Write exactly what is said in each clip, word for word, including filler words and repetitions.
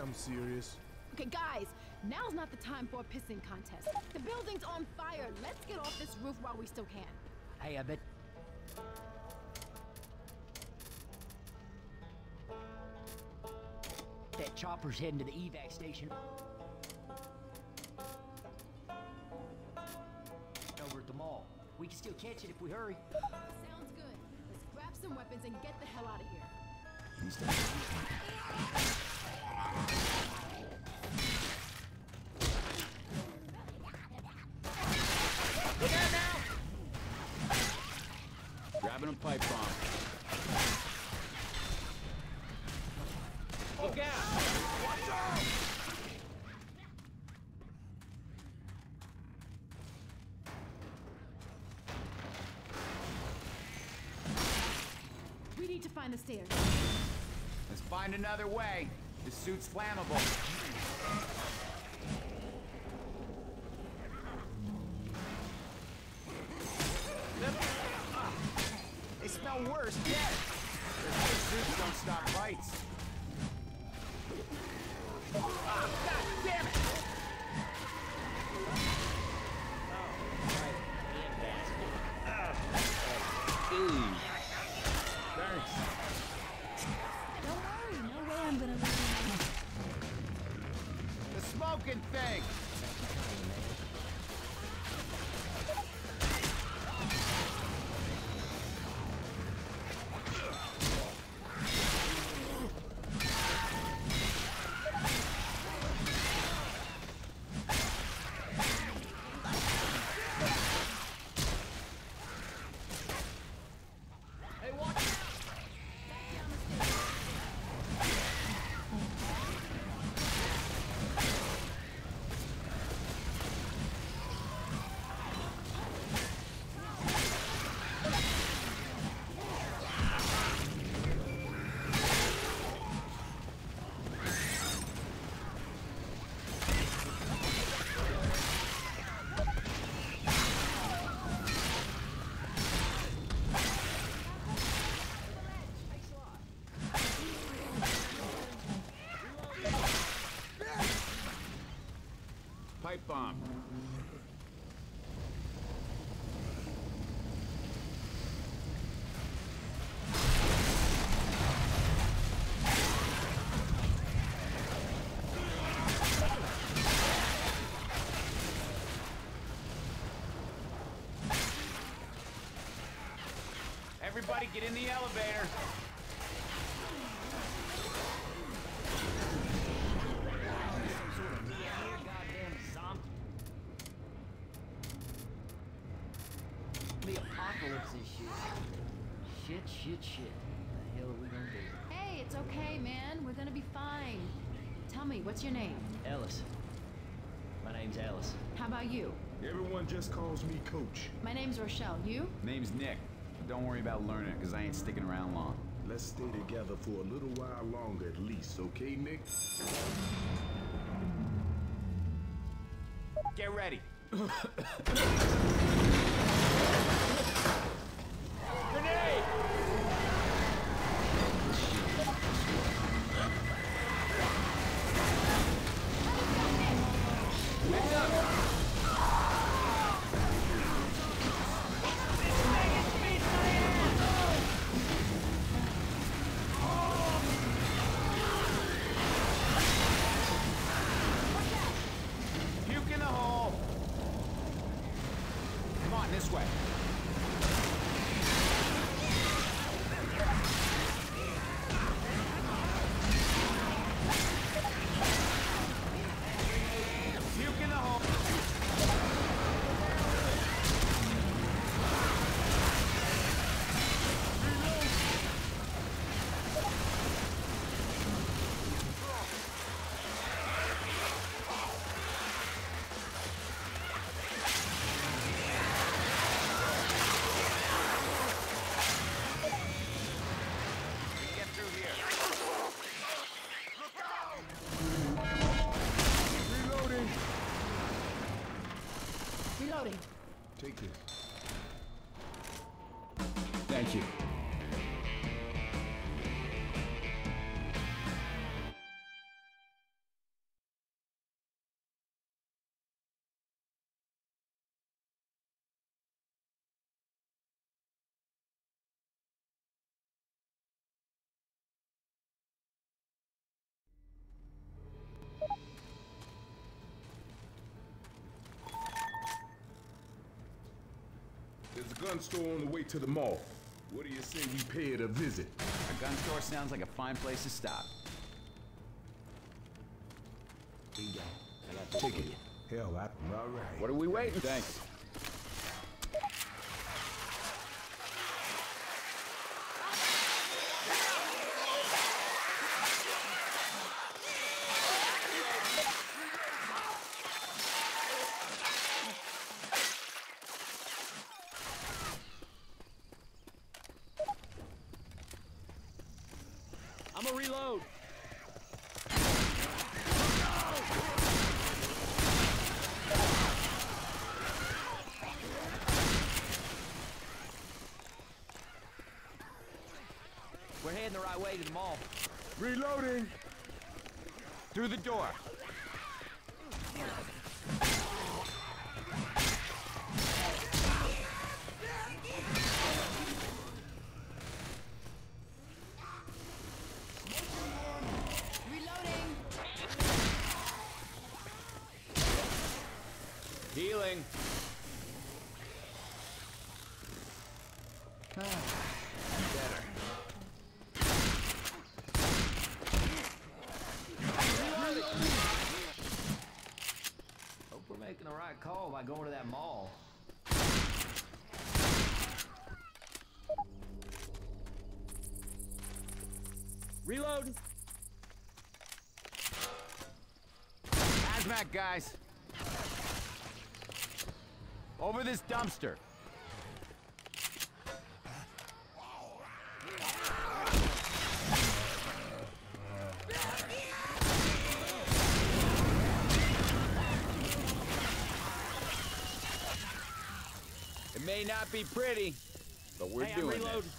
I'm serious. Okay, guys, now's not the time for a pissing contest. The building's on fire. Let's get off this roof while we still can. Hey, I bet... that chopper's heading to the evac station. Over at the mall. We can still catch it if we hurry. Sounds good. Let's grab some weapons and get the hell out of here. Look out now! Grabbing a pipe bomb. Look out! Watch out! We need to find the stairs. Let's find another way. This suit's flammable. They smell worse yet. Those suits don't stop fights. Ah, God damn it! Ooh. Thanks. Don't worry, no way I'm gonna leave you. The smoking thing! Hey, watch out! Pipe bomb. Everybody get in the elevator. The apocalypse is shit. Shit, shit, shit. What the hell are we gonna do? Hey, it's okay, man. We're gonna be fine. Tell me, what's your name? Ellis. My name's Ellis. How about you? Everyone just calls me Coach. My name's Rochelle. You? Name's Nick. But don't worry about learning it, because I ain't sticking around long. Let's stay together for a little while longer at least, okay, Nick? Get ready. Grenade! Heads up! Puke in the hole! Come on, this way. Puke in the hole. Get through here. Reloading! Reloading. Take this. Thank you. There's a gun store on the way to the mall. What do you say we pay it a visit? A gun store sounds like a fine place to stop. Here you go. I got this for Ticket. you. Hell, I, all right. What are we waiting? Thanks. I'm gonna reload. We're heading the right way to the mall. Reloading! Through the door. Reloading. Healing. Ah, better. Hope we're making the right call by going to that mall. Reload. Hazmat guys. Over this dumpster. It may not be pretty, but we're Hey, I'm doing it. reloading.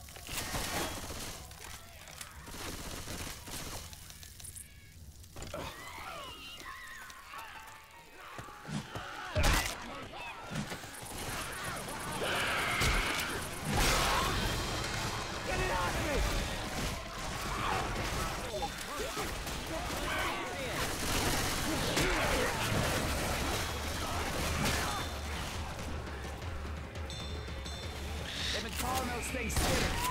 They've been calling those things spinners.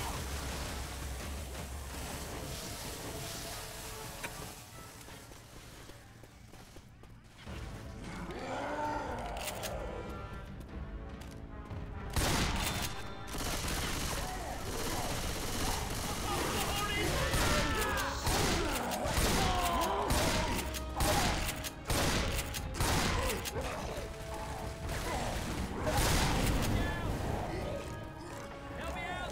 Help me out!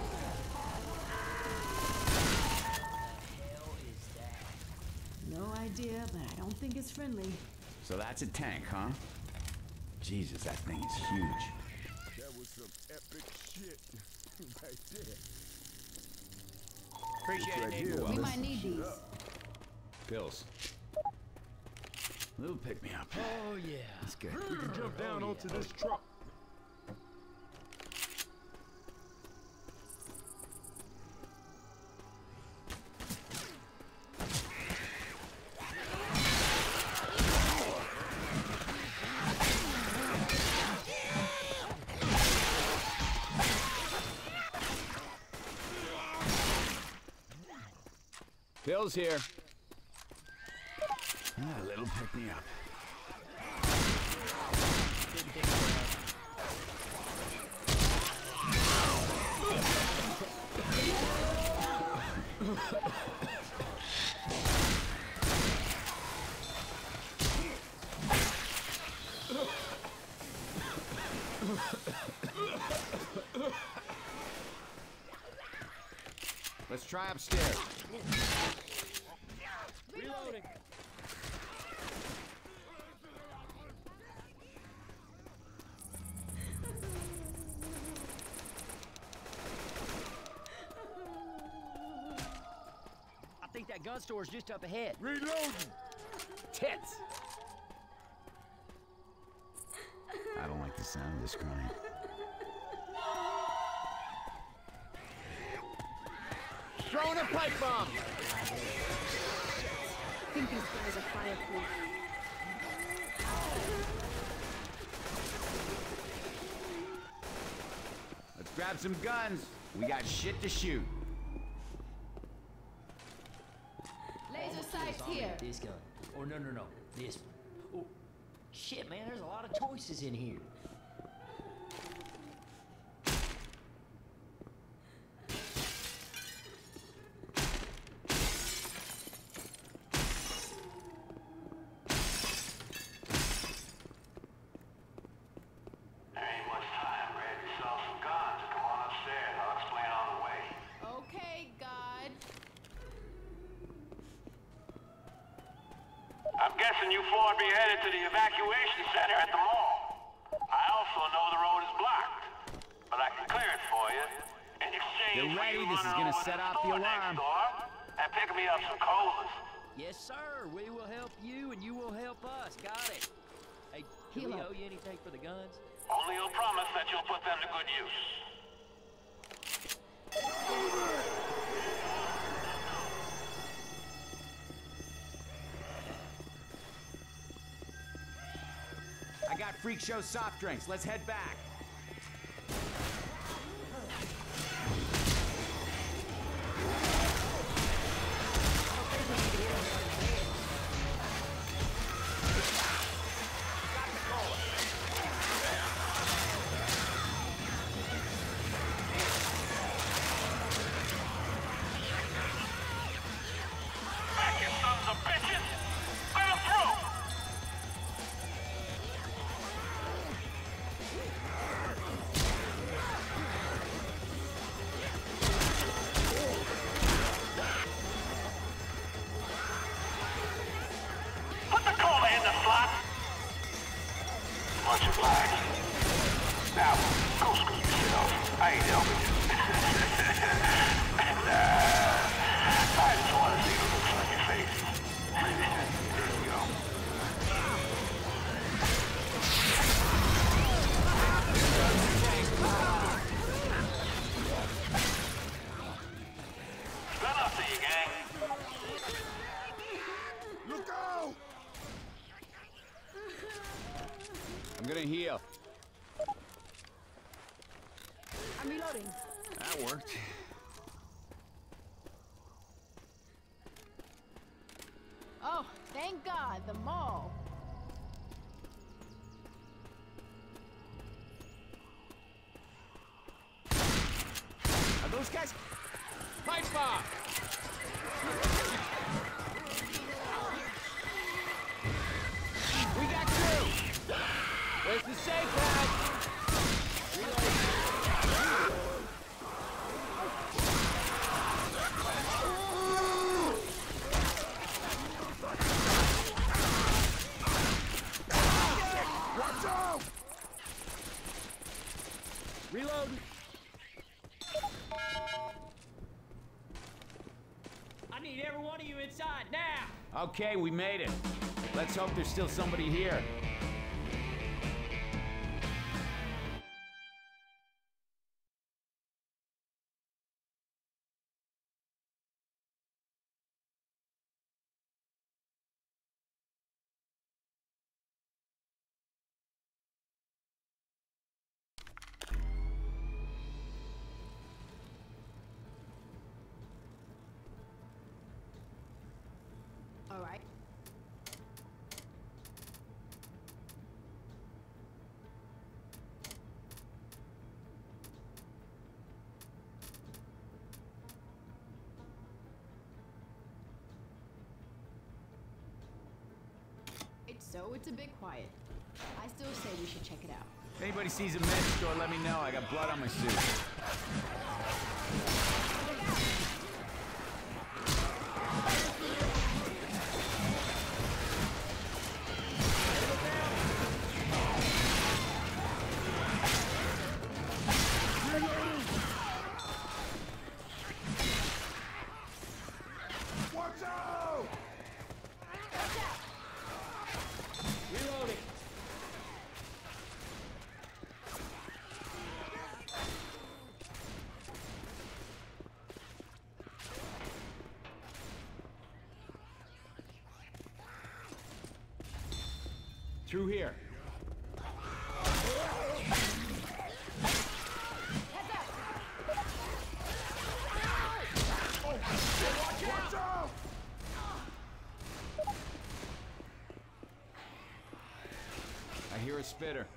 No idea, but I don't think it's friendly. So that's a tank, huh? Jesus, that thing is huge. That was some epic shit right there. Appreciate it, Right Nick. here, We let's might need shoot these. up. Pills. Little pick me up. Oh, yeah. That's good. We can jump down Oh, onto yeah. this truck. Pills here. Ah, a little pick me up. Let's try upstairs. Reloading. I think that gun store's just up ahead. Reloading! Tits! I don't like the sound of this crying. Throwing a pipe bomb! I think these guys are fireproof. Grab some guns. We got shit to shoot. Laser sights I'll here. make this gun. Or no, no, no. This one. Oh, shit, man. There's a lot of choices in here. You four be headed to the evacuation center at the mall. I also know the road is blocked, but I can clear it for you. In exchange Get ready, for you this is running gonna over set to the off the store next alarm. door and pick me up some colas. Yes, sir. We will help you, and you will help us. Got it. Hey, do we Hilo. owe you anything for the guns? Only on promise that you'll put them to good use. I got Freak Show soft drinks. Let's head back. Back, you sons of bitches! Let them through! Put the cola in the slot! Much obliged. Now, go screw yourself. I ain't helping you. and, uh, I just want to see the looks on your faces. There you go. Good luck to you, gang. Look out! I'm gonna heal. I'm reloading. That worked. Oh, thank God, the mall. Are those guys? Pipe bomb! We got two! Where's the safe house? Watch out! Reloading. I need every one of you inside now. Okay, we made it. Let's hope there's still somebody here. All right. It's so it's a bit quiet. I still say we should check it out. If anybody sees a med store, let me know. I got blood on my suit. Watch out! Reloading. Through here. Heads up! I hear a spitter.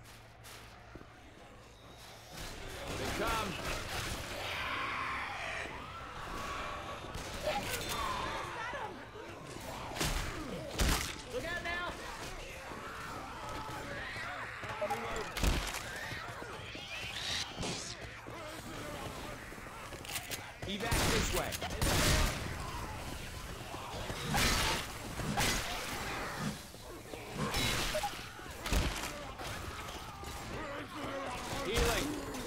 They come! Look out now! Evac this way. Healing.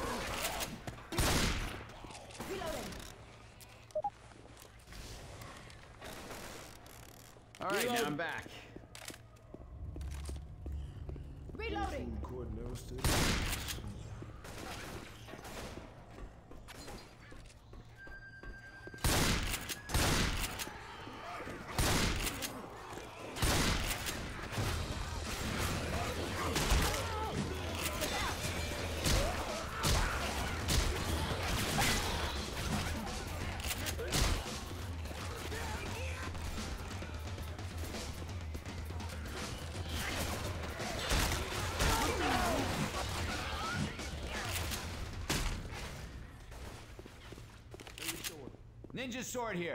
All right, now I'm back. Reloading. Food court knows to. Ninja sword here.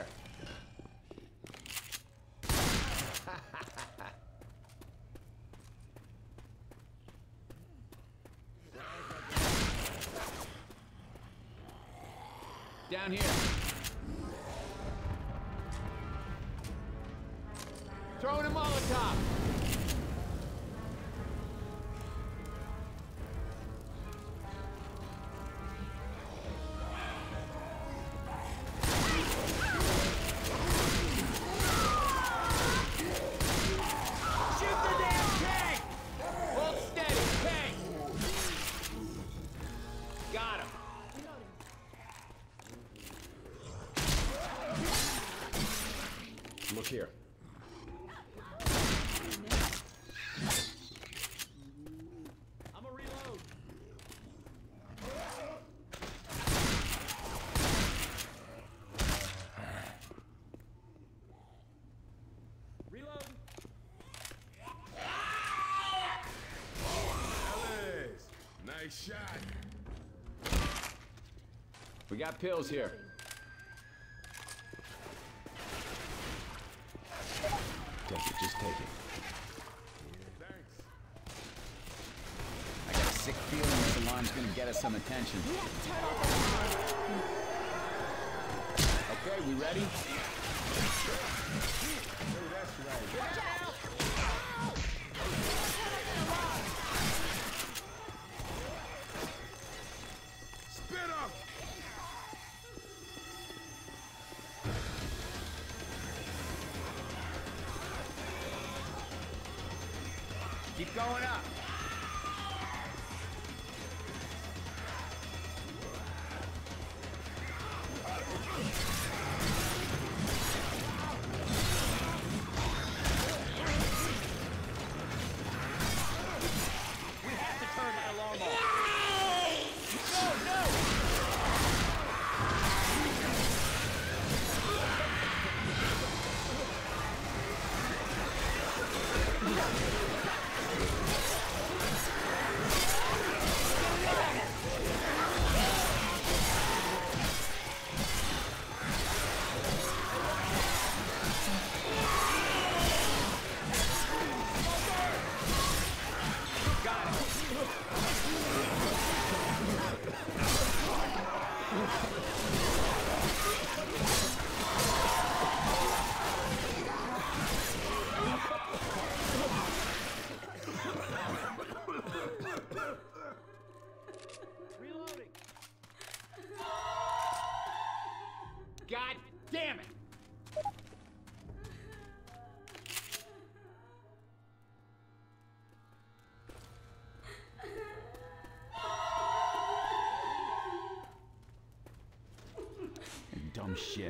Down here. Throwing a Molotov. Look here. I'm a reload. Reload. Alice, nice shot. We got pills here. Take it, just take it. Thanks. I got a sick feeling this alarm's gonna get us some attention. We have to turn off the alarm. Okay, we ready? Hey, that's right. Watch out! Spit up! Keep going up. We have to turn that alarm off. No, no! Reloading. God damn it! Dumb shit.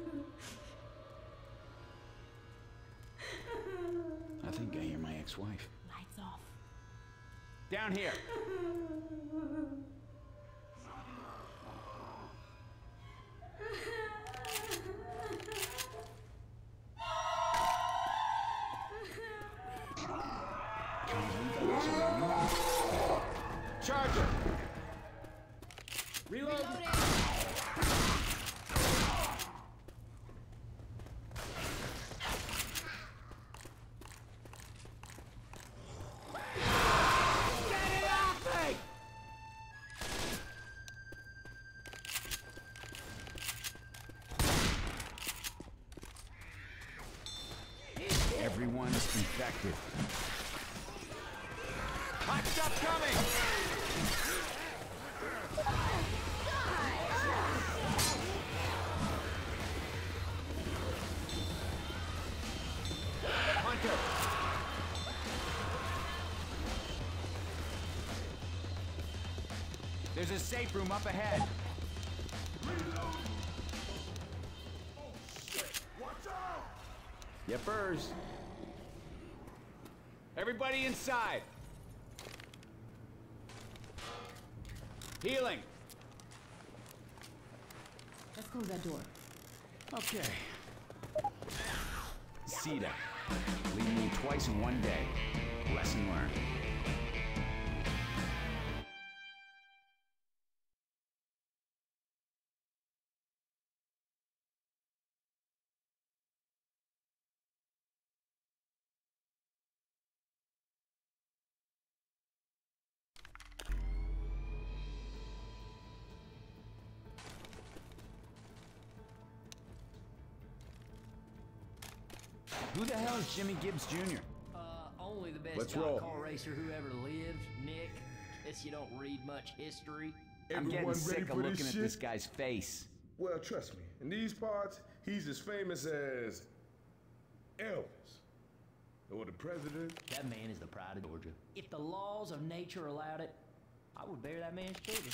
I think I hear my ex-wife. Lights off. Down here. Can we leave Charger! Reload! Everyone's infected. Hot stuff coming! Hunter! There's a safe room up ahead. Yippers. Everybody inside. Healing. Let's close that door. Okay. Sita. Leading me twice in one day. Lesson learned. Who the hell is Jimmy Gibbs Junior? Uh, only the best Let's stock roll. car racer who ever lived, Nick. Guess you don't read much history. I'm Everyone getting ready sick for of looking this at shit? this guy's face. Well, trust me, in these parts, he's as famous as Elvis or the president. That man is the pride of Georgia. If the laws of nature allowed it, I would bear that man's children.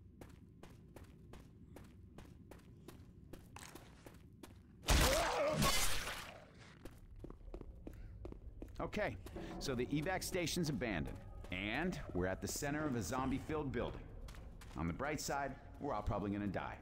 Okay, so the evac station's abandoned, and we're at the center of a zombie-filled building. On the bright side, we're all probably gonna die.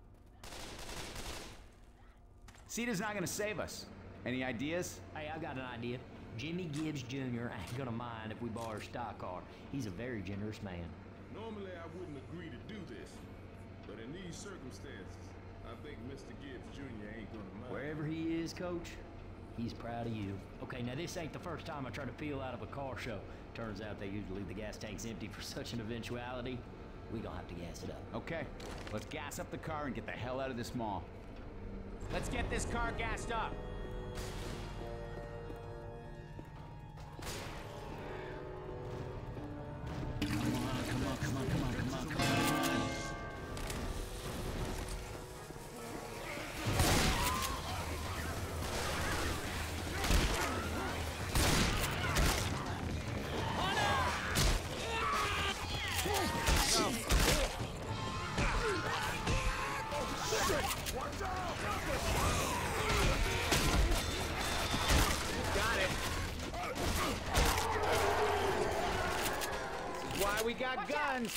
Sita's not gonna save us. Any ideas? Hey, I got an idea. Jimmy Gibbs Junior ain't gonna mind if we borrow a stock car. He's a very generous man. Normally, I wouldn't agree to do this, but in these circumstances, I think Mister Gibbs Junior ain't gonna mind. Wherever he is, Coach, he's proud of you. Okay, now this ain't the first time I tried to peel out of a car show. Turns out they usually leave the gas tanks empty for such an eventuality. We gonna have to gas it up. Okay, let's gas up the car and get the hell out of this mall. Let's get this car gassed up. Come on, come on, come on, come on, come on, come on. Got it. This is why we got guns.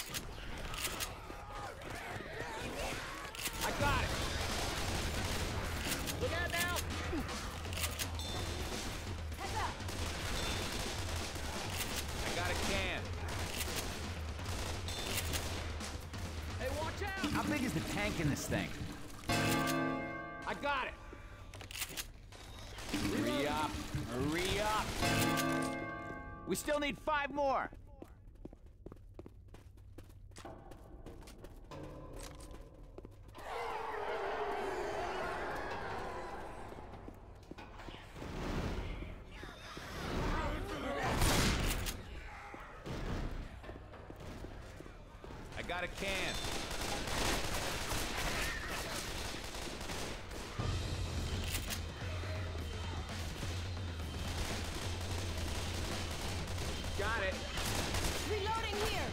I got it. Look out now. I got a can. Hey, watch out. How big is the tank in this thing? I got it. Hurry up, hurry up. We still need five more. I got a can. Got it. Reloading here.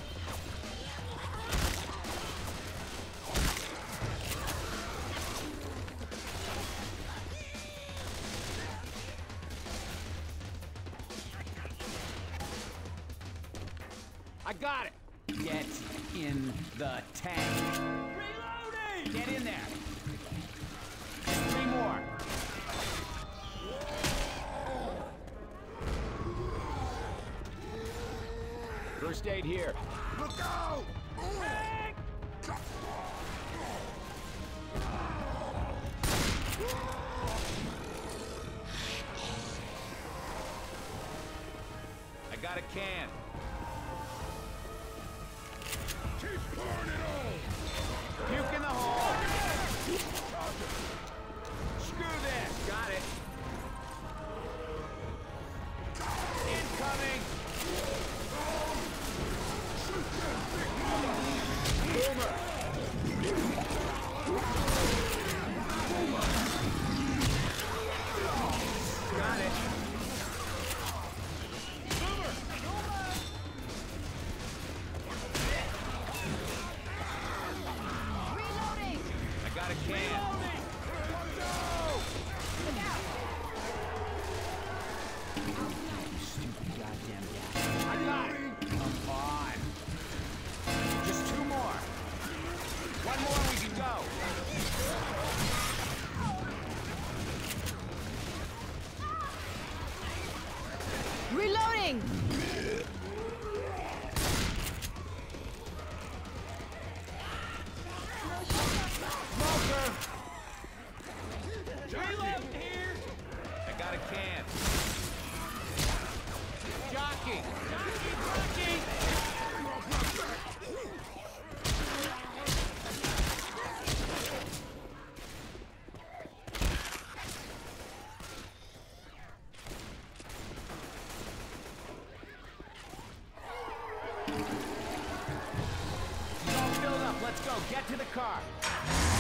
I got it. Get in the tank. Reloading! Get in there. Three more. First aid here. Look out! I got a can. Keep pouring it on! Puke in the hole. Screw this. Got it. Incoming. Got it. Reloading! I got a can. Stupid goddamn guy. I got it. Come on. Just two more. One more and we can go. Reloading! Smoker. Reloading here! I got a can. Jockey. Jockey! It's all filled up. Let's go. Get to the car.